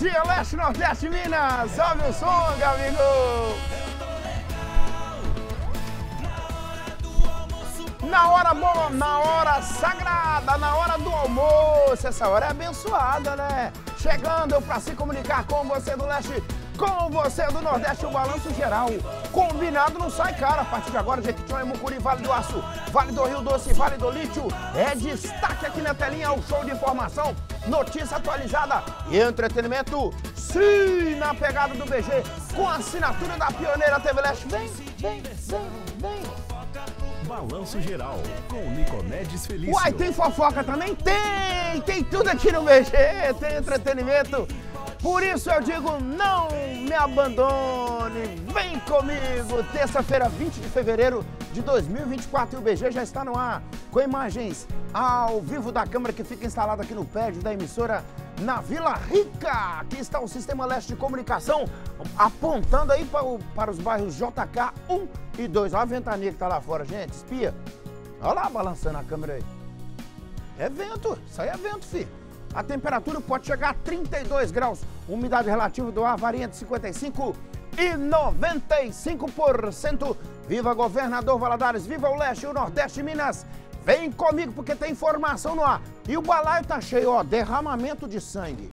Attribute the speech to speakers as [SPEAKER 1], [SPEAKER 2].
[SPEAKER 1] dia, Leste, Nordeste, Minas! Sobe o som, amigo! Na hora boa, na hora sagrada, na hora do almoço, essa hora é abençoada, né? Chegando pra se comunicar com você do Leste, com você do Nordeste, o balanço geral. Combinado não sai caro. A partir de agora, Jequitinhonha, Mucuri, Vale do Aço, Vale do Rio Doce, Vale do Lítio. É destaque aqui na telinha, o show de informação, notícia atualizada e entretenimento. Sim, na pegada do BG, com a assinatura da Pioneira TV Leste. Vem.
[SPEAKER 2] Balanço Geral, com Nicomedes Felício.
[SPEAKER 1] Uai, tem fofoca também? Tem tudo aqui no BG, tem entretenimento. Por isso eu digo, não me abandone, vem comigo. Terça-feira, 20 de fevereiro de 2024 e o BG já está no ar, com imagens ao vivo da câmera que fica instalada aqui no prédio da emissora na Vila Rica. Aqui está o Sistema Leste de Comunicação, apontando aí para os bairros JK 1 e 2. Olha a ventania que está lá fora, gente, espia. Olha lá, balançando a câmera aí. É vento, isso aí é vento, filho. A temperatura pode chegar a 32 graus. Umidade relativa do ar varia entre 55% e 95%. Viva Governador Valadares, viva o Leste e o Nordeste Minas. Vem comigo porque tem informação no ar. E o balaio tá cheio, ó, derramamento de sangue.